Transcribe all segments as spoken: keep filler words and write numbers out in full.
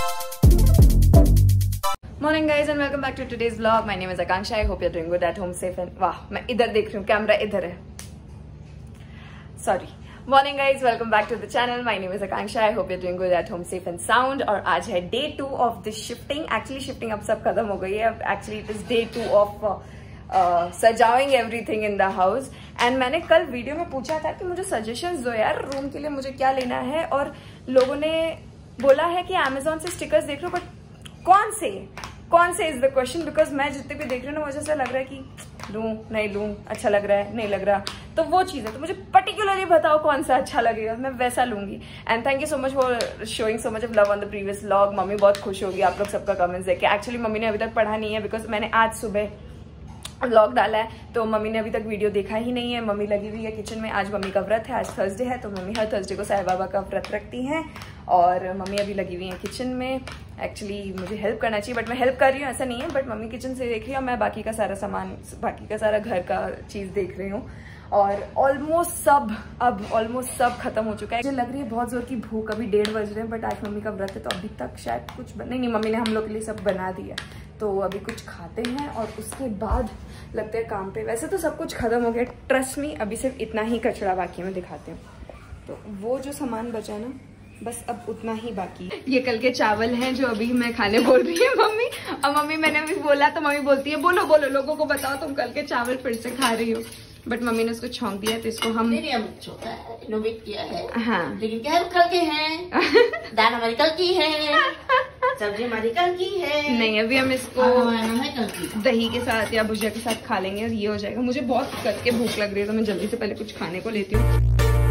Morning guys and welcome back to today's vlog. My name is Akanksha. I hope you're doing good at home, safe and वाह मैं इधर देख रही हूँ, camera इधर है. Sorry. Morning guys, welcome back to the channel. My name is Akanksha. I hope you're doing good at home, safe and sound. और आज है day two of the shifting. Actually shifting अब सब खत्म हो गई है. Actually it is day two of uh, uh, सजाविंग everything in the house. And मैंने कल वीडियो में पूछा था कि मुझे suggestions दो यार रूम के लिए, मुझे क्या लेना है. और लोगों ने बोला है कि Amazon से stickers देख लो, but कौन से कौन से इज द क्वेश्चन. बिकॉज मैं जितने भी देख रही हूँ ना मुझे ऐसा लग रहा है कि लूँ नहीं लूँ, अच्छा लग रहा है नहीं लग रहा, तो वो चीज़ है. तो मुझे पर्टिकुलरली बताओ कौन सा अच्छा लगेगा, मैं वैसा लूंगी. And thank you so much for showing so much of love on the previous vlog. Mummy बहुत खुश होगी आप लोग सबका कमेंट्स देख के. एक्चुअली मम्मी ने अभी तक पढ़ा नहीं है बिकॉज मैंने आज सुबह व्लॉग डाला है, तो मम्मी ने अभी तक वीडियो देखा ही नहीं है. मम्मी लगी हुई है किचन में. आज मम्मी का व्रत है, आज थर्सडे है, तो मम्मी हर थर्सडे को साईं बाबा का व्रत रखती हैं. और मम्मी अभी लगी हुई है किचन में. एक्चुअली मुझे हेल्प करना चाहिए बट मैं हेल्प कर रही हूँ ऐसा नहीं है. बट मम्मी किचन से देख रही हूँ, मैं बाकी का सारा सामान, बाकी का सारा घर का चीज़ देख रही हूँ. और ऑलमोस्ट सब अब ऑलमोस्ट सब खत्म हो चुका है. मुझे लग रही है बहुत जोर की भूख. अभी डेढ़ बज रहे हैं बट आज मम्मी का व्रत है तो अभी तक शायद कुछ बन... नहीं नहीं मम्मी ने हम लोग के लिए सब बना दिया, तो अभी कुछ खाते हैं और उसके बाद लगते हैं काम पे. वैसे तो सब कुछ खत्म हो गया, ट्रस्ट मी. अभी सिर्फ इतना ही कचरा बाकी है, मैं दिखाती हूँ. तो वो जो सामान बचा ना बस अब उतना ही बाकी. ये कल के चावल हैं जो अभी मैं खाने बोल रही है मम्मी. और मम्मी मैंने अभी बोला तो मम्मी बोलती है बोलो बोलो लोगों को बताओ तुम कल के चावल फिर से खा रही हो. बट मम्मी ने उसको छौंक दिया तो इसको हम इनोवेट किया है. हाँ लेकिन क्या है कल के हैं, दाल हमारी कल की है, सब्जी हमारी कल की है. नहीं अभी हम इसको है कल की. दही के साथ या भुजिया के साथ खा लेंगे और ये हो जाएगा. मुझे बहुत कस के भूख लग रही है तो मैं जल्दी से पहले कुछ खाने को लेती हूँ.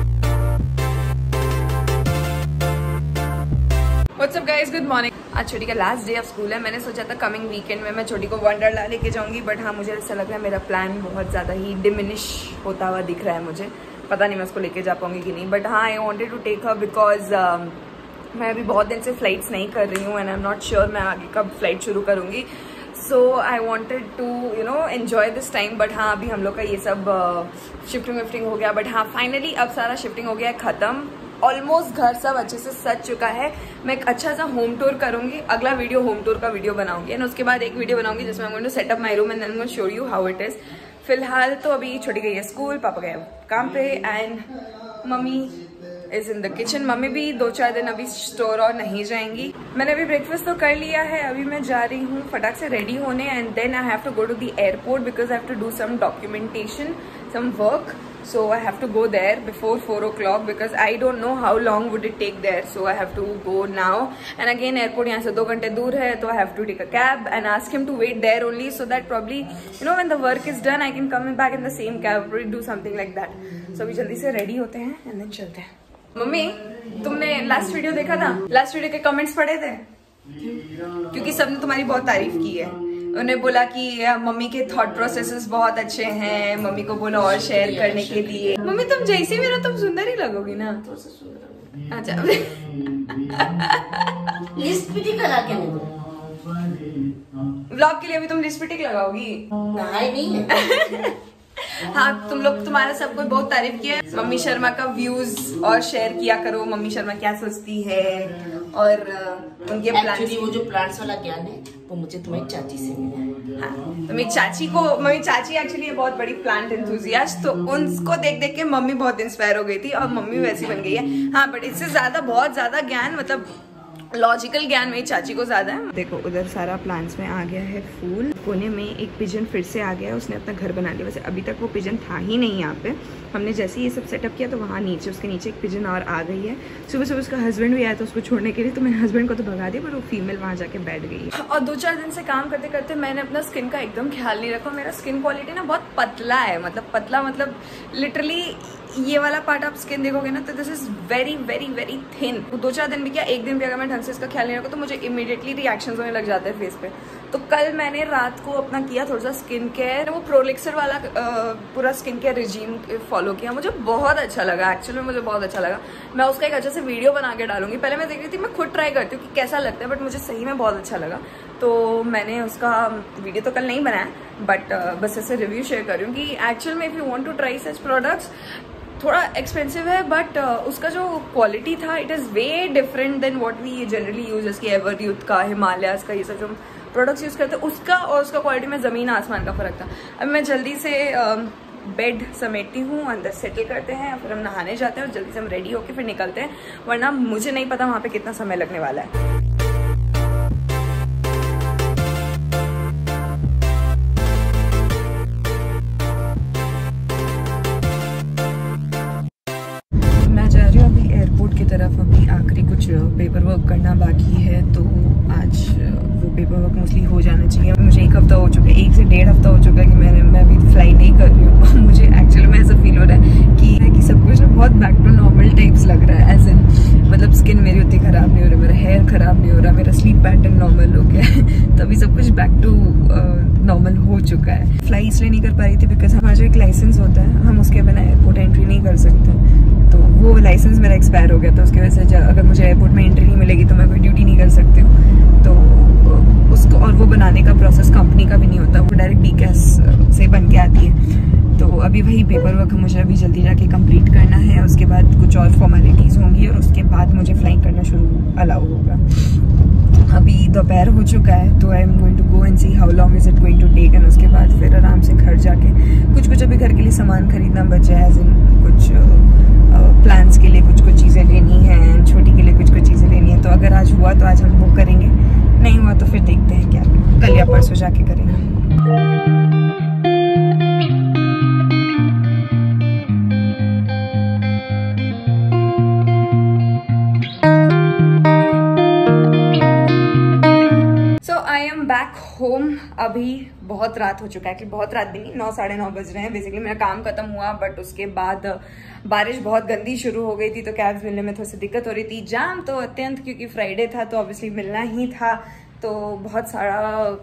What's up guys, good morning. आज छोटी का लास्ट डे ऑफ स्कूल है. मैंने सोचा था कमिंग वीकेंड में मैं छोटी को वंडरलैंड लेके जाऊंगी, बट हाँ मुझे ऐसा लग रहा है मेरा प्लान बहुत ज़्यादा ही डिमिनिश होता हुआ दिख रहा है. मुझे पता नहीं मैं उसको लेके जा पाऊंगी कि नहीं. बट हाँ I wanted to take her because मैं अभी बहुत दिन से फ्लाइट्स नहीं कर रही हूँ and I am not sure मैं आगे कब फ्लाइट शुरू करूँगी. So I wanted to you know enjoy this time. But हाँ अभी हम लोग का ये सब शिफ्टिंग विफ्टिंग हो गया. बट हाँ फाइनली अब सारा शिफ्टिंग हो गया है ख़त्म. ऑलमोस्ट घर सब अच्छे से सज चुका है. मैं एक अच्छा सा होम टूर करूंगी. अगला वीडियो होम टूर का वीडियो बनाऊंगी एंड उसके बाद एक वीडियो बनाऊंगी जिसमें मैं setup my room and then show you how it is. फिलहाल तो अभी छोटी गई है स्कूल, पापा गए काम पे and mummy is in the kitchen. Mummy भी दो चार दिन अभी स्टोर और नहीं जाएंगी. मैंने अभी ब्रेकफास्ट तो कर लिया है. अभी मैं जा रही हूँ फटाक से रेडी होने and then I have to go to the airport because I have to do some documentation, some work. So I have to go there before four o'clock because I don't know how long would it take there. So I have to go now. And again airport यहाँ से दो घंटे दूर है तो I have to take a cab and ask him to wait there only so that probably you know when the work is done I can come back in the same cab or do something like that. So अभी जल्दी से ready होते हैं and then चलते हैं. Mummy तुमने last video देखा था? लास्ट वीडियो के कमेंट्स पढ़े थे? क्योंकि सबने तुम्हारी बहुत तारीफ की है. उन्हें बोला कि मम्मी के थॉट प्रोसेसेस बहुत अच्छे हैं, मम्मी को बोला और शेयर करने के लिए. मम्मी तुम जैसे मेरा तुम सुंदर ही लगोगी ना. अच्छा लिपस्टिक लगा के व्लॉग के लिए अभी तुम लिपस्टिक लगाओगी? नहीं है. हाँ तुम लोग तुम्हारा सबको बहुत तारीफ किया है. मम्मी शर्मा का व्यूज और शेयर किया करो. मम्मी शर्मा क्या सोचती है और उनके प्लान्स. वो जो प्लांट्स वाला ज्ञान है वो मुझे तुम्हारी चाची से मिला. हाँ तो मेरी चाची को, मेरी चाची एक्चुअली बहुत बड़ी प्लांट एंथुसियास्ट, तो उनको देख देख के मम्मी बहुत इंस्पायर हो गई थी और मम्मी वैसी बन गई है. हाँ बट इससे ज्यादा बहुत ज्यादा ज्ञान, मतलब लॉजिकल ज्ञान मेरी चाची को ज्यादा है. देखो उधर सारा प्लांट्स में आ गया है फूल. कोने में एक पिजन फिर से आ गया है, उसने अपना घर बना लिया. वैसे अभी तक वो पिजन था ही नहीं यहाँ पे. हमने जैसे ये सब सेटअप किया तो वहाँ नीचे उसके नीचे एक पिजन और आ गई है. सुबह सुबह उसका हस्बैंड भी आया था उसको छोड़ने के लिए, तो मैंने हस्बैंड को तो भगा दिया पर वो फीमेल वहाँ जाके बैठ गई है. और दो चार दिन से काम करते करते मैंने अपना स्किन का एकदम ख्याल नहीं रखा. मेरा स्किन क्वालिटी ना बहुत पतला है, मतलब पतला मतलब लिटरली ये वाला पार्ट आप स्किन देखोगे ना तो this is very very very thin. दो चार दिन भी क्या एक दिन भी अगर मैं ढंग से इसका ख्याल नहीं रखा तो मुझे इमीडिएटली रिएक्शंस होने लग जाते हैं फेस पे. तो कल मैंने रात को अपना किया थोड़ा सा स्किन केयर, वो प्रोलिक्सर वाला आ, पूरा स्किन केयर रिजीम फॉलो किया. मुझे बहुत अच्छा लगा, एक्चुअली मुझे बहुत अच्छा लगा. मैं उसका एक अच्छा से वीडियो बना के डालूंगी. पहले मैं देख रही थी, मैं खुद ट्राई करती हूँ कि कैसा लगता है, बट मुझे सही में बहुत अच्छा लगा. तो मैंने उसका वीडियो तो कल नहीं बनाया बट बस ऐसे रिव्यू शेयर कर रही हूँ कि एक्चुअल में if you want to try such products थोड़ा एक्सपेंसिव है बट uh, उसका जो क्वालिटी था it is way different than what we generally use, जैसे एवर यूथ का, हिमालयाज का, ये सब जो प्रोडक्ट्स यूज़ करते हैं उसका और उसका क्वालिटी में ज़मीन आसमान का फ़र्क था। अब मैं जल्दी से बेड uh, समेटती हूँ, अंदर सेटल करते हैं, फिर हम नहाने जाते हैं और जल्दी से हम रेडी होकर फिर निकलते हैं, वरना मुझे नहीं पता वहाँ पे कितना समय लगने वाला है। एयरपोर्ट की तरफ अभी आखिरी कुछ पेपर वर्क करना बाकी है, तो आज वो पेपर वर्क मोस्टली हो जाना चाहिए। मुझे एक हफ्ता हो चुका है, एक से डेढ़ हफ्ता हो चुका है कि मैंने मैं अभी फ्लाई नहीं कर रही हूँ। मुझे एक्चुअली में ऐसा फील हो रहा है कि, कि सब कुछ बहुत बैक टू नॉर्मल टाइप्स लग रहा है, एज इन मतलब स्किन मेरी उतनी ख़राब नहीं हो रही, मेरा हेयर ख़राब नहीं हो रहा, मेरा स्लीप पैटर्न नॉर्मल हो गया है, तो अभी सब कुछ बैक टू नॉर्मल हो चुका है। फ्लाई इसलिए नहीं कर पा रही थी बिकॉज हमारा जो एक लाइसेंस होता है हम उसके बिना एयरपोर्ट एंट्री नहीं कर सकते, तो वो लाइसेंस मेरा एक्सपायर हो गया था, उसकी वजह से अगर मुझे एयरपोर्ट में एंट्री नहीं मिलेगी तो मैं कोई ड्यूटी नहीं कर सकती हूँ। तो उसको और वो बनाने का प्रोसेस कंपनी का भी नहीं होता, वो डायरेक्ट डी कैस से बन के आती है। तो अभी वही पेपर वर्क मुझे अभी जल्दी जाके कंप्लीट करना है, उसके बाद कुछ और फॉर्मेलिटीज़ होंगी और उसके बाद मुझे फ्लाइंग करना शुरू अलाउ होगा। अभी दोपहर हो चुका है, तो I am going to go and see how long is it going to take, and उसके बाद फिर आराम से घर जाके कुछ कुछ अभी घर के लिए सामान खरीदना बचा है, एज इन कुछ प्लान्स के लिए कुछ कुछ चीज़ें लेनी है, छोटी के लिए कुछ कुछ चीज़ें लेनी है। तो अगर आज हुआ तो आज हम वो करेंगे, नहीं हुआ तो फिर देखते हैं क्या कल या परसों जाके करेंगे। Back home. अभी बहुत रात हो चुका है, कि बहुत रात भी नहीं, नौ साढ़े नौ बज रहे हैं। बेसिकली मेरा काम खत्म हुआ बट उसके बाद बारिश बहुत गंदी शुरू हो गई थी, तो कैब्स मिलने में थोड़ी सी दिक्कत हो रही थी। जाम तो अत्यंत, क्योंकि फ्राइडे था तो ऑब्वियसली मिलना ही था, तो बहुत सारा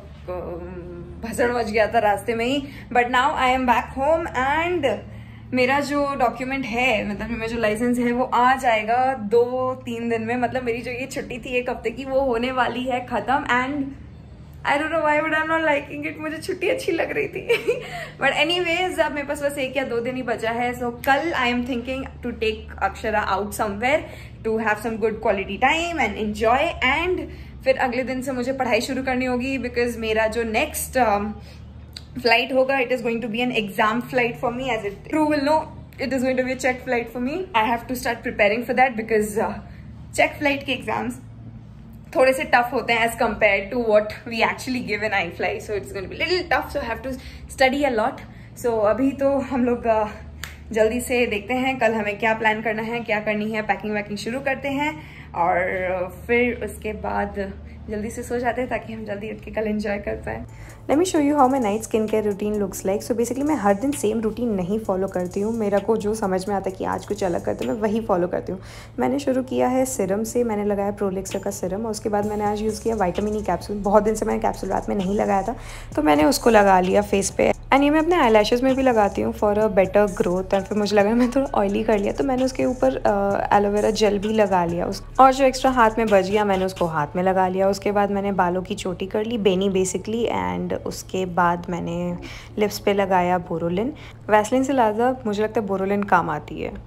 भसड़ मच गया था रास्ते में ही। But now I am back home and मेरा जो डॉक्यूमेंट है, मतलब मेरा जो लाइसेंस है वो आ जाएगा दो तीन दिन में। मतलब मेरी जो ये छुट्टी थी एक हफ्ते की वो होने वाली है खत्म। And I don't know why but I am not liking it, मुझे छुट्टी अच्छी लग रही थी बट एनीवेज अब मेरे पास बस एक या दो दिन ही बचा है। सो so, कल I am thinking to take Akshara out somewhere to have some good quality time and enjoy, and फिर अगले दिन से मुझे पढ़ाई शुरू करनी होगी बिकॉज मेरा जो नेक्स्ट फ्लाइट होगा it is going to be an exam flight for me, as it you will know it is going to be a check flight for me. I have to start preparing for that because check flight के exams थोड़े से tough होते हैं as compare to what we actually give in I fly, so it's going to be little tough, so have to study a lot. सो अभी तो हम लोग uh, जल्दी से देखते हैं कल हमें क्या प्लान करना है, क्या करनी है, पैकिंग वैकिंग शुरू करते हैं और फिर उसके बाद जल्दी से सो जाते हैं ताकि हम जल्दी उठ के कल एंजॉय कर पाए। Let me show you how my night skin care routine looks like. So basically मैं हर दिन सेम रूटीन नहीं फॉलो करती हूँ, मेरा को जो समझ में आता है कि आज कुछ अलग करते हैं मैं वही फॉलो करती हूँ। मैंने शुरू किया है सिरम से, मैंने लगाया प्रोलेक्सर का सिरम और उसके बाद मैंने आज यूज़ किया विटामिन ई कैप्सूल। बहुत दिन से मैंने कैप्सूल रात में नहीं लगाया था तो मैंने उसको लगा लिया फेस पे, एंड ये मैं अपने आई लैशेज़ में भी लगाती हूँ for a better growth. And फिर मुझे लगा मैं थोड़ा ऑयली कर लिया तो मैंने उसके ऊपर एलोवेरा जेल भी लगा लिया उस, और जो एक्स्ट्रा हाथ में बच गया मैंने उसको हाथ में लगा लिया। उसके बाद मैंने बालों की चोटी कर ली, बेनी बेसिकली, एंड उसके बाद मैंने लिप्स पे लगाया बोरोलिन। वैसलिन से ज़्यादा मुझे लगता है बोरोलिन काम आती है।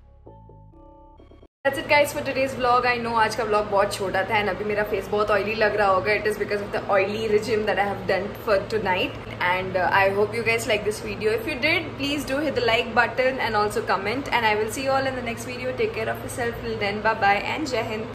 That's it guys for today's vlog. I know आज का vlog बहुत छोटा था एंड अभी मेरा फेस बहुत ऑयली लग रहा होगा. It is because of the oily regime that I have done for tonight. And uh, I hope you guys like this video. If you did, please do hit the like button and also comment. And I will see you all in the next video. Take care of yourself. Till then, bye bye and Jai Hind.